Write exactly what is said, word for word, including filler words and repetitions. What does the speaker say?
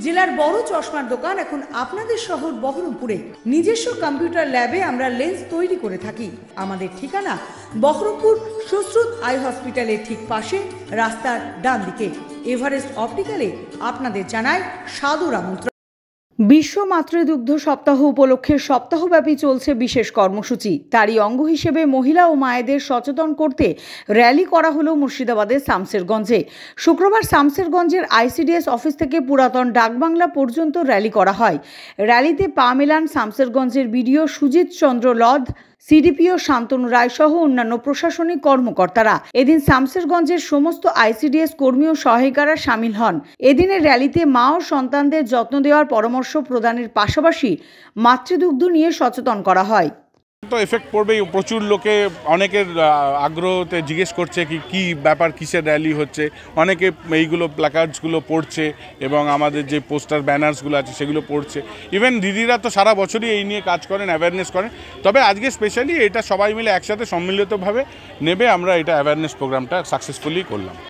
জেলার বড় চশমার দোকান এখন আপনাদের শহর বহরমপুরে। নিজস্ব কম্পিউটার ল্যাবে আমরা লেন্স তৈরি করে থাকি। আমাদের ঠিকানা বহরমপুর সুশ্রুত আই হসপিটালের ঠিক পাশে, রাস্তার ডান দিকে। এভারেস্ট অপটিক্যালে আপনাদের জানায় সাদর আমন্ত্রণ। বিশ্ব মাতৃদুগ্ধ সপ্তাহ উপলক্ষে সপ্তাহব্যাপী চলছে বিশেষ কর্মসূচি। তারই অঙ্গ হিসেবে মহিলা ও মায়েদের সচেতন করতে র্যালি করা হলো মুর্শিদাবাদের শামসেরগঞ্জে। শুক্রবার শামসেরগঞ্জের আইসিডিএস অফিস থেকে পুরাতন ডাকবাংলা পর্যন্ত র্যালি করা হয়। র্যালিতে পা মেলান শামসেরগঞ্জের বিডিও সুজিত চন্দ্র লধ, সিডিপিও শান্তনু রায় সহ অন্যান্য প্রশাসনিক কর্মকর্তারা। এদিন শামসেরগঞ্জের সমস্ত আইসিডিএস কর্মী ও সহায়িকারা সামিল হন। এদিনের র্যালিতে মা ও সন্তানদের যত্ন দেওয়ার পরামর্শ প্রদানের পাশাপাশি মাতৃদুগ্ধ নিয়ে সচেতন করা হয়। তো এফেক্ট পড়বেই, প্রচুর লোকে অনেকের আগ্রহতে জিজ্ঞেস করছে কি কি ব্যাপার, কিসের র্যালি হচ্ছে। অনেকে এইগুলো প্ল্যাকার্ডসগুলো পড়ছে এবং আমাদের যে পোস্টার ব্যানার্সগুলো আছে সেগুলো পড়ছে। ইভেন দিদিরা তো সারা বছরই এই নিয়ে কাজ করেন, অ্যাওয়ারনেস করেন। তবে আজকে স্পেশালি এটা সবাই মিলে একসাথে সম্মিলিতভাবে নেবে আমরা এটা অ্যাওয়ারনেস প্রোগ্রামটা সাকসেসফুলি করলাম।